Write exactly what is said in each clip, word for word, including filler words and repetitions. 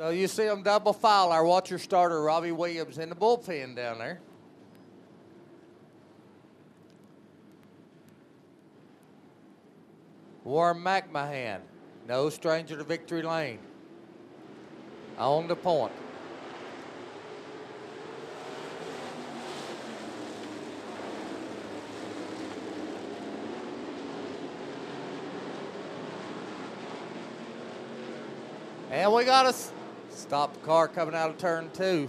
So you see them double file our watcher starter, Robbie Williams, in the bullpen down there. Warren McMahon, no stranger to victory lane. On the point. And we got us. Stop the car coming out of turn two.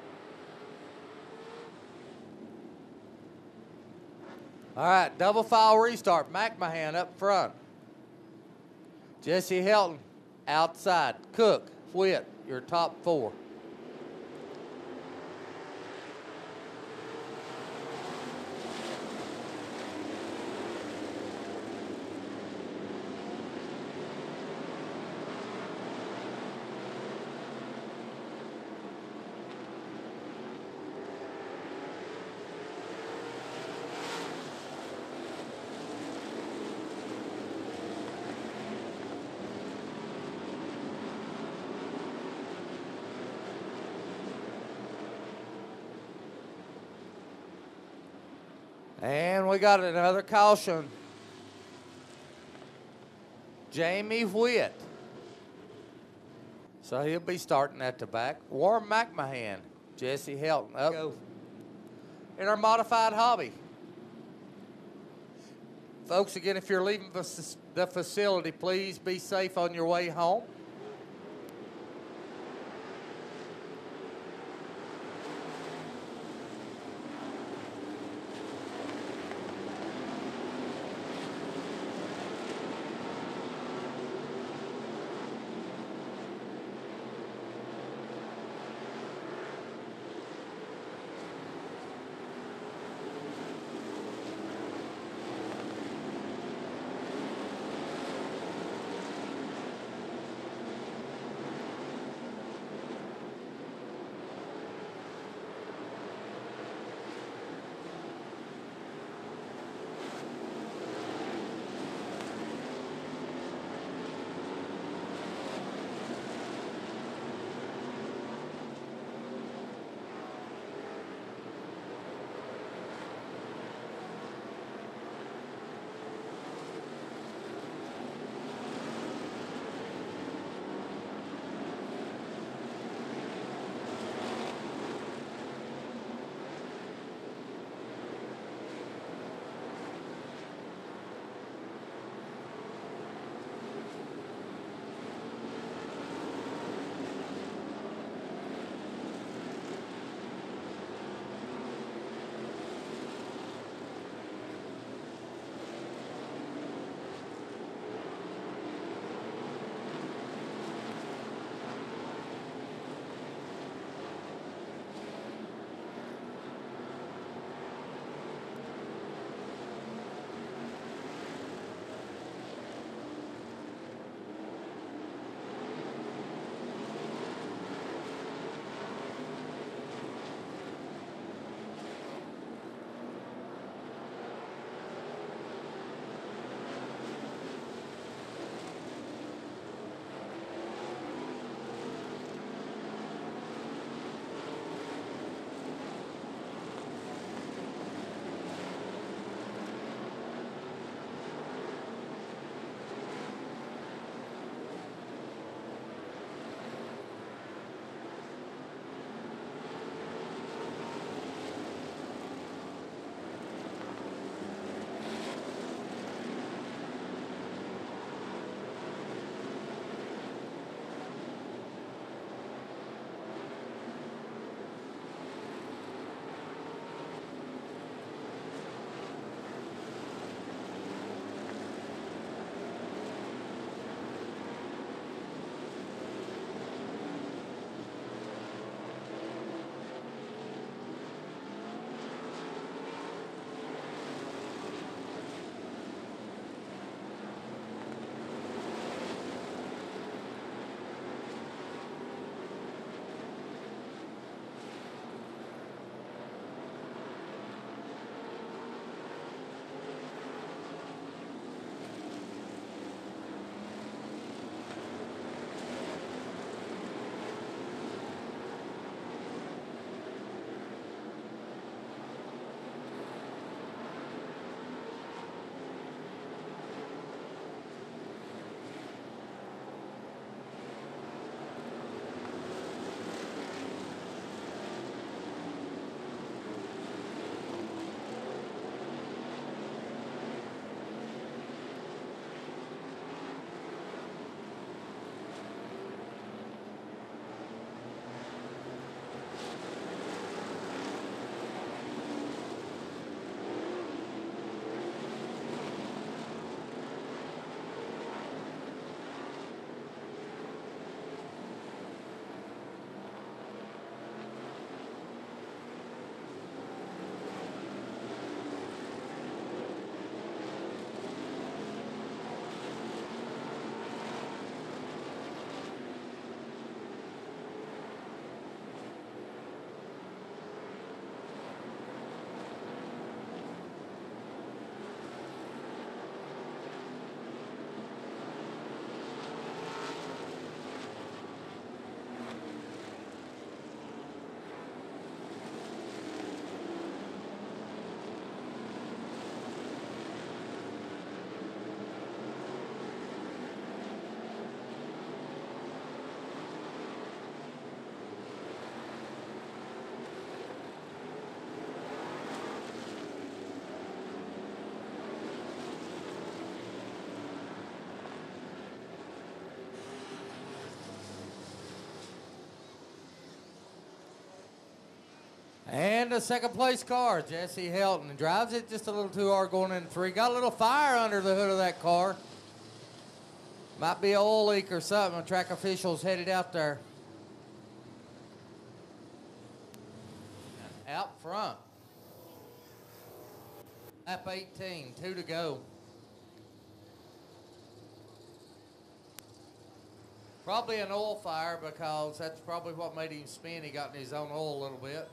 All right, double file restart. McMahon up front. Jesse Helton outside. Cook, Whit, your top four. And we got another caution. Jamie Whit. So he'll be starting at the back. Warren McMahon. Jesse Helton up. Go. In our modified hobby. Folks, again, if you're leaving the facility, please be safe on your way home. And the second place car, Jesse Helton, drives it just a little too hard going in three. Got a little fire under the hood of that car. Might be an oil leak or something. The track officials headed out there. Out front. Lap eighteen, two to go. Probably an oil fire because that's probably what made him spin. He got in his own oil a little bit.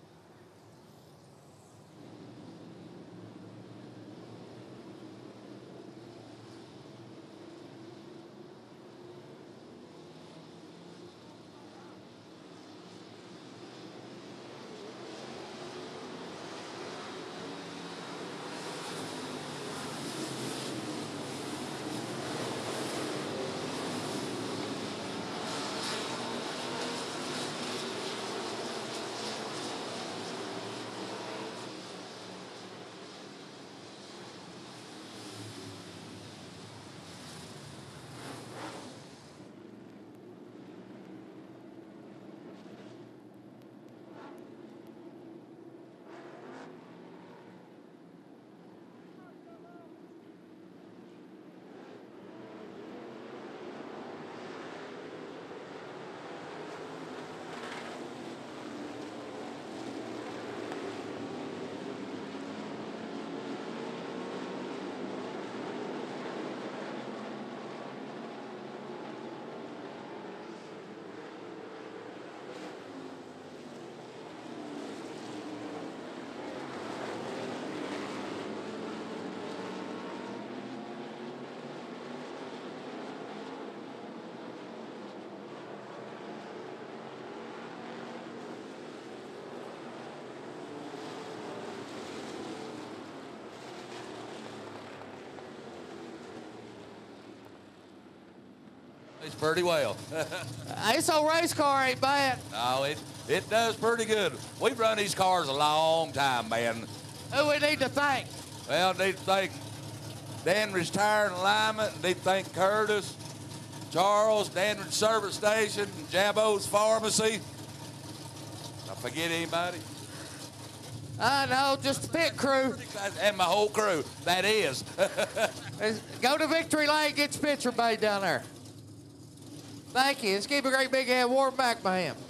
It's pretty well. This old race car ain't bad. No, it, it does pretty good. We've run these cars a long time, man. Who we need to thank? Well, need to thank Danridge Tire and Alignment. Need to thank Curtis, Charles, Danridge Service Station, Jabo's Pharmacy. Did I forget anybody? I know, just the pit crew. And my whole crew, that is. Go to Victory Lane, get your picture made down there. Thank you. Let's give a great big hand. Warren McMahon.